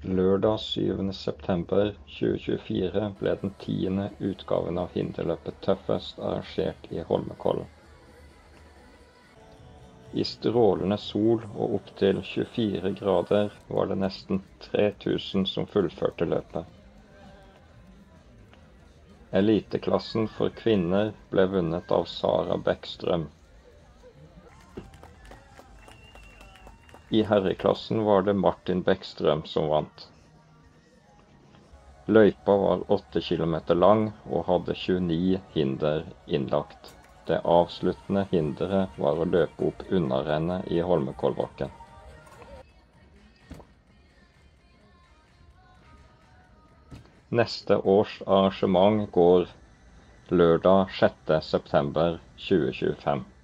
Lørdag 7. september 2024 ble den 10. utgaven av hinderløpet Tøffest arrangert i Holmenkollen. I strålende sol og opp til 24 grader var det nesten 3000 som fullførte løpet. Eliteklassen for kvinner ble vunnet av Sara Bäckström. I herreklassen var det Martin Bäckström som vant. Løypa var 8 kilometer lang og hadde 29 hinder innlagt. Det avsluttende hinderet var å løpe opp unnarennet i Holmenkollbakken. Neste års arrangement går lørdag 6. september 2025.